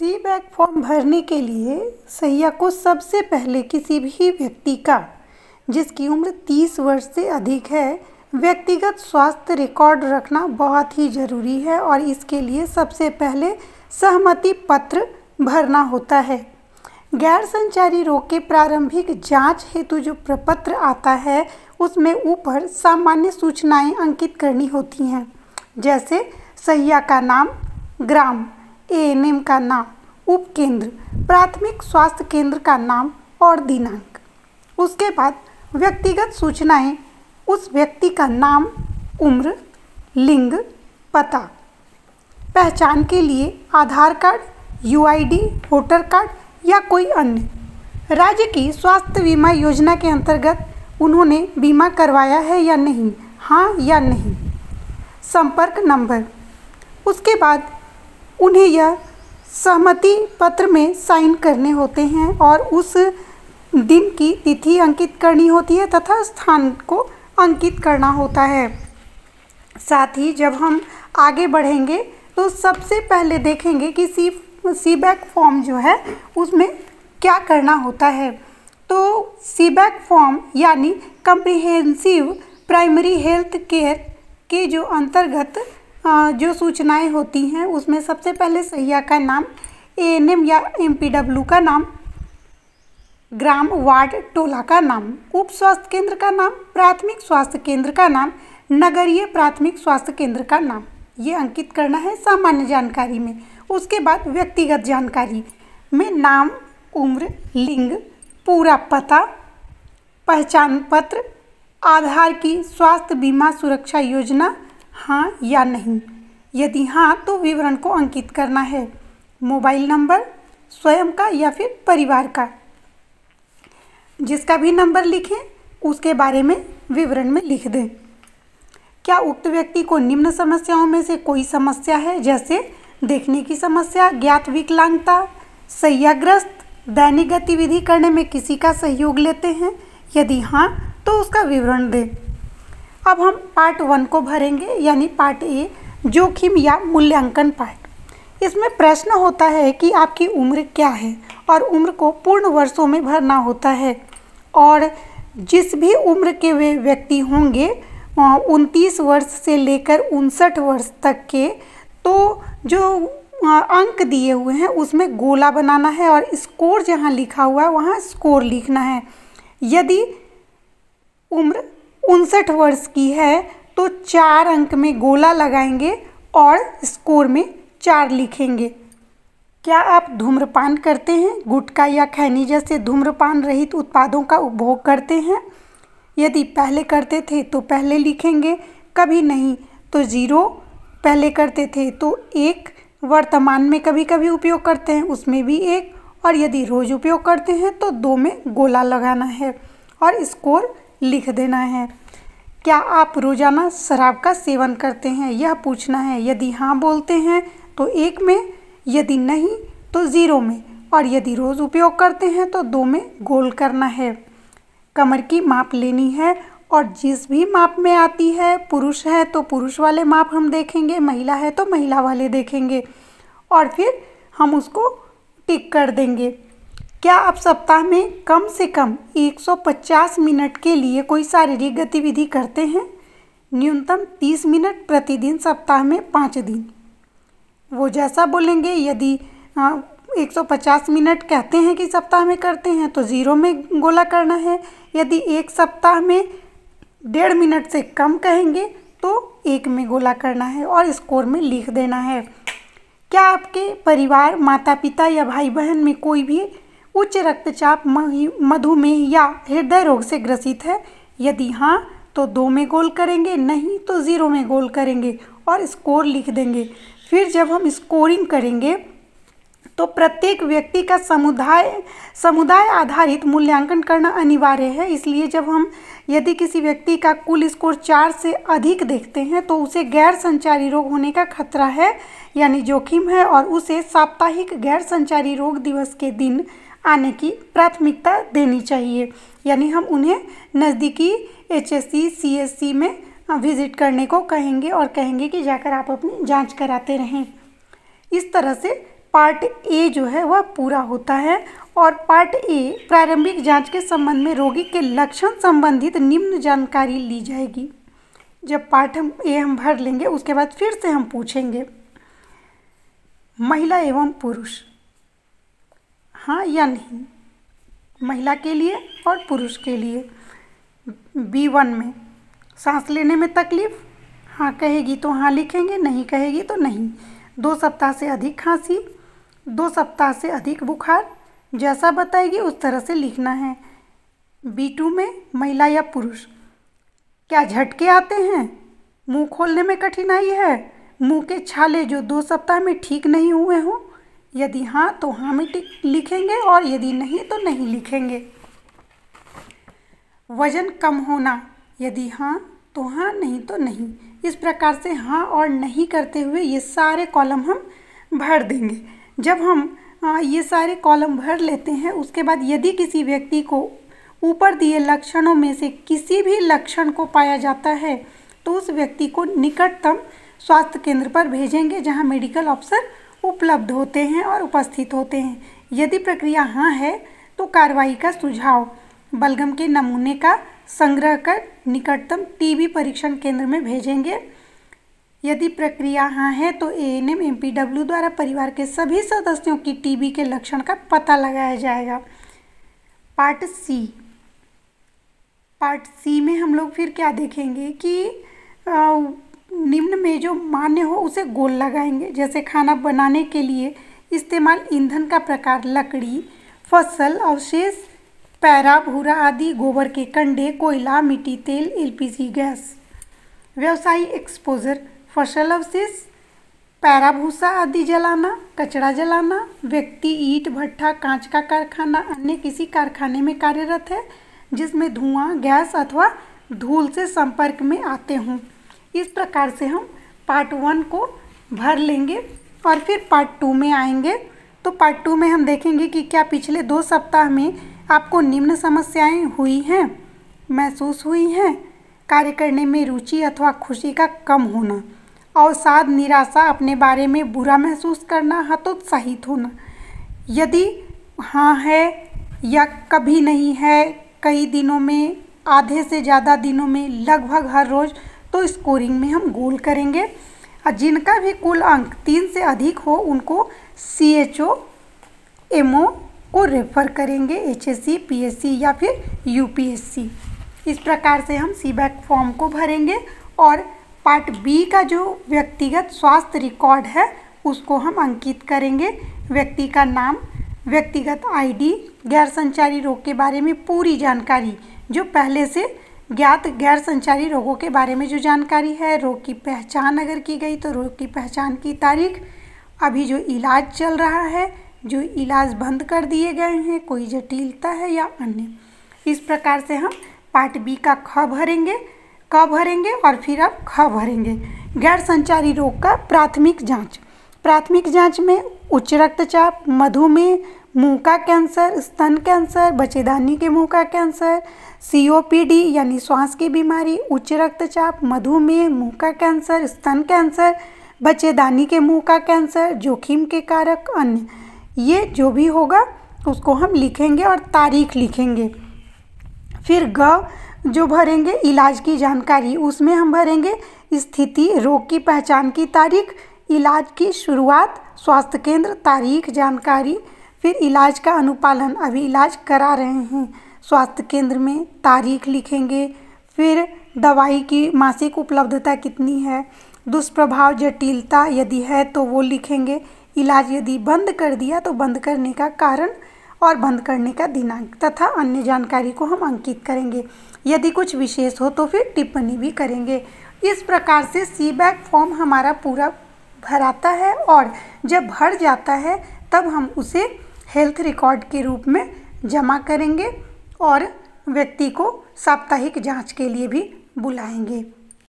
सी back form भरने के लिए सहिया को सबसे पहले किसी भी व्यक्ति का जिसकी उम्र 30 वर्ष से अधिक है व्यक्तिगत स्वास्थ्य रिकॉर्ड रखना बहुत ही ज़रूरी है और इसके लिए सबसे पहले सहमति पत्र भरना होता है। गैर संचारी रोग के प्रारंभिक जांच हेतु जो प्रपत्र आता है उसमें ऊपर सामान्य सूचनाएं अंकित करनी होती हैं, जैसे सहिया का नाम, ग्राम, एएनएम का नाम, उपकेंद्र, प्राथमिक स्वास्थ्य केंद्र का नाम और दिनांक। उसके बाद व्यक्तिगत सूचनाएं उस व्यक्ति का नाम, उम्र, लिंग, पता। पहचान के लिए Aadhaar card, UID, voter card या कोई अन्य। राज्य की स्वास्थ्य बीमा योजना के अंतर्गत उन्होंने बीमा करवाया है या नहीं, हाँ या नहीं। संपर्क नंबर। उसके बाद उन्हें यह सहमति पत्र में साइन करने होते हैं और उस दिन की तिथि अंकित करनी होती है तथा स्थान को अंकित करना होता है। साथ ही जब हम आगे बढ़ेंगे तो सबसे पहले देखेंगे कि सी बैक फॉर्म जो है उसमें क्या करना होता है। तो सी बैक फॉर्म यानी कम्प्रिहेंसिव प्राइमरी हेल्थ केयर के जो अंतर्गत जो सूचनाएं होती हैं उसमें सबसे पहले सहिया का नाम, एएनएम या एमपीडब्ल्यू का नाम, ग्राम, वार्ड, टोला का नाम, उप स्वास्थ्य केंद्र का नाम, प्राथमिक स्वास्थ्य केंद्र का नाम, नगरीय प्राथमिक स्वास्थ्य केंद्र का नाम, ये अंकित करना है सामान्य जानकारी में। उसके बाद व्यक्तिगत जानकारी में नाम, उम्र, लिंग, पूरा पता, पहचान पत्र, आधार की स्वास्थ्य बीमा सुरक्षा योजना, हाँ या नहीं। यदि हाँ तो विवरण को अंकित करना है। मोबाइल नंबर स्वयं का या फिर परिवार का, जिसका भी नंबर लिखें उसके बारे में विवरण में लिख दें। क्या उक्त व्यक्ति को निम्न समस्याओं में से कोई समस्या है, जैसे देखने की समस्या, ज्ञात विकलांगता, सहियाग्रस्त, दैनिक गतिविधि करने में किसी का सहयोग लेते हैं, यदि हाँ तो उसका विवरण दें। अब हम पार्ट 1 को भरेंगे, यानी पार्ट ए, जोखिम या मूल्यांकन पार्ट। इसमें प्रश्न होता है कि आपकी उम्र क्या है और उम्र को पूर्ण वर्षों में भरना होता है और जिस भी उम्र के वे व्यक्ति होंगे 29 वर्ष से लेकर 59 वर्ष तक के, तो जो अंक दिए हुए हैं उसमें गोला बनाना है और स्कोर जहाँ लिखा हुआ है वहाँ स्कोर लिखना है। यदि उम्र 59 वर्ष की है तो 4 अंक में गोला लगाएंगे और स्कोर में 4 लिखेंगे। क्या आप धूम्रपान करते हैं, गुटखा या खैनी जैसे धूम्रपान रहित उत्पादों का उपभोग करते हैं? यदि पहले करते थे तो पहले लिखेंगे, कभी नहीं तो 0, पहले करते थे तो 1, वर्तमान में कभी कभी उपयोग करते हैं उसमें भी 1, और यदि रोज़ उपयोग करते हैं तो 2 में गोला लगाना है और स्कोर लिख देना है। क्या आप रोज़ाना शराब का सेवन करते हैं, यह पूछना है। यदि हाँ बोलते हैं तो 1 में, यदि नहीं तो 0 में, और यदि रोज़ उपयोग करते हैं तो 2 में गोल करना है। कमर की माप लेनी है और जिस भी माप में आती है, पुरुष है तो पुरुष वाले माप हम देखेंगे, महिला है तो महिला वाले देखेंगे और फिर हम उसको टिक कर देंगे। क्या आप सप्ताह में कम से कम 150 मिनट के लिए कोई शारीरिक गतिविधि करते हैं? न्यूनतम 30 मिनट प्रतिदिन, सप्ताह में 5 दिन। वो जैसा बोलेंगे, यदि 150 मिनट कहते हैं कि सप्ताह में करते हैं तो 0 में गोला करना है। यदि एक सप्ताह में 1.5 मिनट से कम कहेंगे तो 1 में गोला करना है और स्कोर में लिख देना है। क्या आपके परिवार, माता पिता या भाई बहन में कोई भी उच्च रक्तचाप, मधुमेह या हृदय रोग से ग्रसित है? यदि हाँ तो 2 में गोल करेंगे, नहीं तो 0 में गोल करेंगे और स्कोर लिख देंगे। फिर जब हम स्कोरिंग करेंगे तो प्रत्येक व्यक्ति का समुदाय आधारित मूल्यांकन करना अनिवार्य है। इसलिए जब हम यदि किसी व्यक्ति का कुल स्कोर 4 से अधिक देखते हैं तो उसे गैर संचारी रोग होने का खतरा है, यानी जोखिम है, और उसे साप्ताहिक गैर संचारी रोग दिवस के दिन आने की प्राथमिकता देनी चाहिए। यानी हम उन्हें नज़दीकी HSC, CSC में विज़िट करने को कहेंगे और कहेंगे कि जाकर आप अपनी जांच कराते रहें। इस तरह से पार्ट ए जो है वह पूरा होता है। और पार्ट ए प्रारंभिक जांच के संबंध में रोगी के लक्षण संबंधित निम्न जानकारी ली जाएगी। जब पार्ट हम भर लेंगे उसके बाद फिर से हम पूछेंगे महिला एवं पुरुष, हाँ या नहीं, महिला के लिए और पुरुष के लिए। B1 में सांस लेने में तकलीफ, हाँ कहेगी तो हाँ लिखेंगे, नहीं कहेगी तो नहीं। 2 सप्ताह से अधिक खांसी, 2 सप्ताह से अधिक बुखार, जैसा बताएगी उस तरह से लिखना है। B2 में महिला या पुरुष, क्या झटके आते हैं, मुंह खोलने में कठिनाई है, मुंह के छाले जो 2 सप्ताह में ठीक नहीं हुए हों, यदि हाँ तो हाँ में लिखेंगे और यदि नहीं तो नहीं लिखेंगे। वजन कम होना, यदि हाँ तो हाँ, नहीं तो नहीं। इस प्रकार से हाँ और नहीं करते हुए ये सारे कॉलम हम भर देंगे। जब हम ये सारे कॉलम भर लेते हैं उसके बाद यदि किसी व्यक्ति को ऊपर दिए लक्षणों में से किसी भी लक्षण को पाया जाता है तो उस व्यक्ति को निकटतम स्वास्थ्य केंद्र पर भेजेंगे जहां मेडिकल अफसर उपलब्ध होते हैं और उपस्थित होते हैं। यदि प्रक्रिया हाँ है तो कार्रवाई का सुझाव, बलगम के नमूने का संग्रह कर निकटतम टीबी परीक्षण केंद्र में भेजेंगे। यदि प्रक्रिया हाँ है तो ANM MPW द्वारा परिवार के सभी सदस्यों की टीबी के लक्षण का पता लगाया जाएगा। पार्ट सी में हम लोग फिर क्या देखेंगे कि निम्न में जो मान्य हो उसे गोल लगाएंगे। जैसे खाना बनाने के लिए इस्तेमाल ईंधन का प्रकार, लकड़ी, फसल अवशेष, पैरा, भूरा आदि, गोबर के कंडे, कोयला, मिट्टी तेल, LPG गैस। व्यवसायी एक्सपोजर, फसल अवशेष, पैरा भूसा आदि जलाना, कचरा जलाना। व्यक्ति ईंट भट्ठा, कांच का कारखाना, अन्य किसी कारखाने में कार्यरत है जिसमें धुआं, गैस अथवा धूल से संपर्क में आते हों। इस प्रकार से हम पार्ट 1 को भर लेंगे और फिर पार्ट 2 में आएंगे। तो पार्ट 2 में हम देखेंगे कि क्या पिछले 2 सप्ताह में आपको निम्न समस्याएं हुई हैं, महसूस हुई हैं। कार्य करने में रुचि अथवा खुशी का कम होना, अवसाद, निराशा, अपने बारे में बुरा महसूस करना, हतोत्साहित होना। यदि हाँ है या कभी नहीं है, कई दिनों में, आधे से ज़्यादा दिनों में, लगभग हर रोज़, तो स्कोरिंग में हम गोल करेंगे। और जिनका भी कुल अंक 3 से अधिक हो उनको CHO MO को रेफर करेंगे, HSC, PSC या फिर UPSC। इस प्रकार से हम CBAC फॉर्म को भरेंगे और पार्ट B का जो व्यक्तिगत स्वास्थ्य रिकॉर्ड है उसको हम अंकित करेंगे। व्यक्ति का नाम, व्यक्तिगत ID, गैर संचारी रोग के बारे में पूरी जानकारी, जो पहले से ज्ञात गैर संचारी रोगों के बारे में जो जानकारी है, रोग की पहचान अगर की गई तो रोग की पहचान की तारीख, अभी जो इलाज चल रहा है, जो इलाज बंद कर दिए गए हैं, कोई जटिलता है या अन्य। इस प्रकार से हम पार्ट B का ख भरेंगे और फिर अब ख भरेंगे। गैर संचारी रोग का प्राथमिक जांच। प्राथमिक जांच में उच्च रक्तचाप, मधुमेह, मुंह का कैंसर, स्तन कैंसर, बच्चेदानी के मुंह का कैंसर, COPD यानी श्वास की बीमारी, उच्च रक्तचाप, मधुमेह, मुंह का कैंसर, स्तन कैंसर, बच्चेदानी के मुंह का कैंसर, जोखिम के कारक, अन्य, ये जो भी होगा उसको हम लिखेंगे और तारीख लिखेंगे। फिर ग जो भरेंगे इलाज की जानकारी, उसमें हम भरेंगे स्थिति, रोग की पहचान की तारीख, इलाज की शुरुआत, स्वास्थ्य केंद्र, तारीख, जानकारी। फिर इलाज का अनुपालन, अभी इलाज करा रहे हैं, स्वास्थ्य केंद्र में तारीख लिखेंगे। फिर दवाई की मासिक उपलब्धता कितनी है, दुष्प्रभाव, जटिलता यदि है तो वो लिखेंगे। इलाज यदि बंद कर दिया तो बंद करने का कारण और बंद करने का दिनांक तथा अन्य जानकारी को हम अंकित करेंगे। यदि कुछ विशेष हो तो फिर टिप्पणी भी करेंगे। इस प्रकार से CBAC फॉर्म हमारा पूरा भराता है और जब भर जाता है तब हम उसे हेल्थ रिकॉर्ड के रूप में जमा करेंगे और व्यक्ति को साप्ताहिक जांच के लिए भी बुलाएंगे।